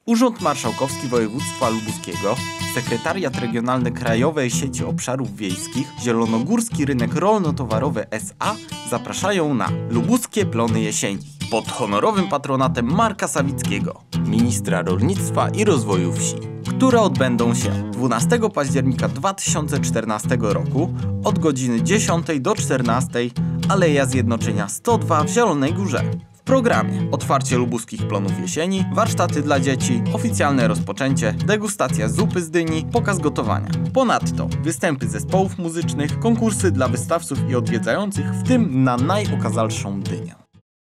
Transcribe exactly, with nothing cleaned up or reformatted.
Urząd Marszałkowski Województwa Lubuskiego, Sekretariat Regionalny Krajowej Sieci Obszarów Wiejskich, Zielonogórski Rynek Rolno-Towarowy S A zapraszają na Lubuskie Plony Jesieni pod honorowym patronatem Marka Sawickiego, ministra rolnictwa i rozwoju wsi, które odbędą się dwunastego października dwa tysiące czternastego roku od godziny dziesiątej do czternastej, Aleja Zjednoczenia sto dwa w Zielonej Górze. W programie otwarcie lubuskich plonów jesieni, warsztaty dla dzieci, oficjalne rozpoczęcie, degustacja zupy z dyni, pokaz gotowania. Ponadto występy zespołów muzycznych, konkursy dla wystawców i odwiedzających, w tym na najokazalszą dynię.